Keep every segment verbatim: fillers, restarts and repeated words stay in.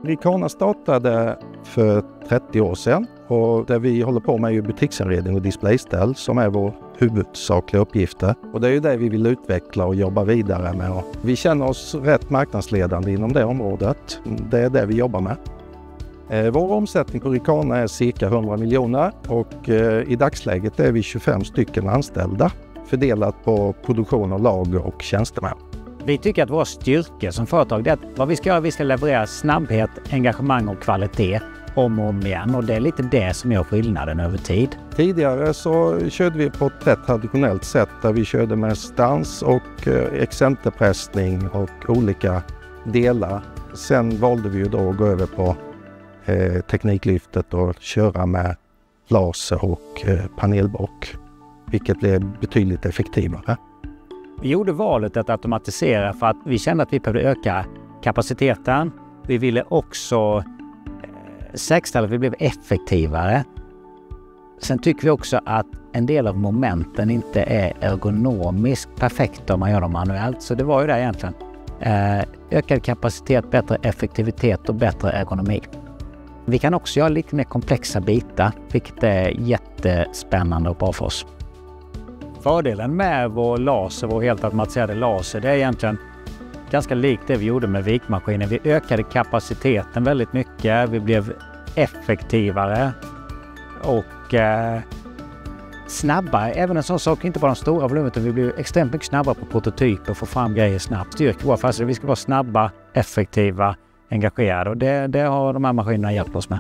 Ricana startade för trettio år sedan och det vi håller på med är ju butiksinredning och displayställ som är vår huvudsakliga uppgifter. Och det är ju det vi vill utveckla och jobba vidare med. Och vi känner oss rätt marknadsledande inom det området. Det är det vi jobbar med. Vår omsättning på Ricana är cirka hundra miljoner och i dagsläget är vi tjugofem stycken anställda fördelat på produktion och lager och tjänstemän. Vi tycker att våra styrkor som företag är att vad vi ska göra, vi ska leverera snabbhet, engagemang och kvalitet om och om igen. Och det är lite det som gör skillnaden över tid. Tidigare så körde vi på ett rätt traditionellt sätt där vi körde med stans och excenterpressning och olika delar. Sen valde vi ju då att gå över på eh, tekniklyftet och köra med laser och eh, panelbock, vilket blev betydligt effektivare. Vi gjorde valet att automatisera för att vi kände att vi behövde öka kapaciteten. Vi ville också säkerställa att vi blev effektivare. Sen tycker vi också att en del av momenten inte är ergonomiskt perfekta om man gör dem manuellt. Så det var ju det egentligen. Ökad kapacitet, bättre effektivitet och bättre ergonomi. Vi kan också göra lite mer komplexa bitar, vilket är jättespännande och bra för oss. Fördelen med vår laser, vår helt automatiserade laser, det är egentligen ganska likt det vi gjorde med vikmaskinen. Vi ökade kapaciteten väldigt mycket, vi blev effektivare och eh, snabbare. Även en sån sak, inte bara de stora volymerna, utan vi blev extremt mycket snabbare på prototyper och få fram grejer snabbt. Styrka våra affärer, vi ska vara snabba, effektiva, engagerade och det, det har de här maskinerna hjälpt oss med.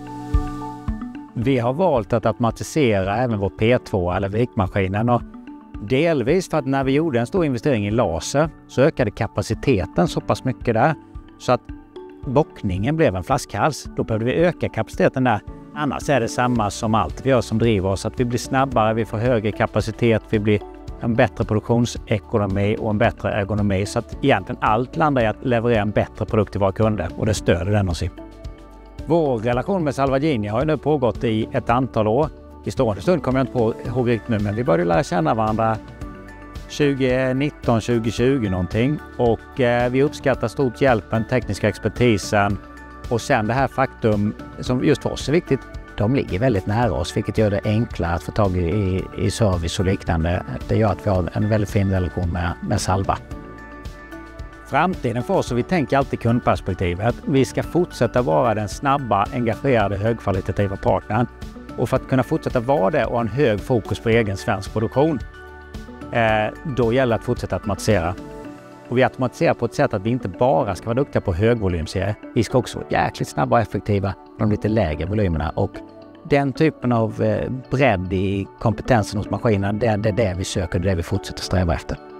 Vi har valt att automatisera även vår P två eller vikmaskinen och delvis för att när vi gjorde en stor investering i laser så ökade kapaciteten så pass mycket där så att bockningen blev en flaskhals. Då behövde vi öka kapaciteten där. Annars är det samma som allt vi gör som driver oss, att vi blir snabbare, vi får högre kapacitet, vi blir en bättre produktionsekonomi och en bättre ergonomi. Så att egentligen allt landar i att leverera en bättre produkt till våra kunder och det stöder den oss i. Vår relation med Salvagini har ju nu pågått i ett antal år. I stående stund kommer jag inte på ihåg riktigt nu, men vi började lära känna varandra tjugonitton tjugohundratjugo någonting. Och eh, vi uppskattar stort hjälpen, tekniska expertisen och sen det här faktum som just för oss är viktigt. De ligger väldigt nära oss, vilket gör det enklare att få tag i, i service och liknande. Det gör att vi har en väldigt fin relation med, med Salva. Framtiden för oss, och vi tänker alltid kundperspektivet, vi ska fortsätta vara den snabba, engagerade, högkvalitativa partnern. Och för att kunna fortsätta vara det och ha en hög fokus på egen svensk produktion, eh, då gäller det att fortsätta automatisera. Och vi automatiserar på ett sätt att vi inte bara ska vara duktiga på högvolymserier. Vi ska också vara jäkligt snabba och effektiva på de lite lägre volymerna. Och den typen av eh, bredd i kompetensen hos maskinen, det är det vi söker och det är det vi fortsätter sträva efter.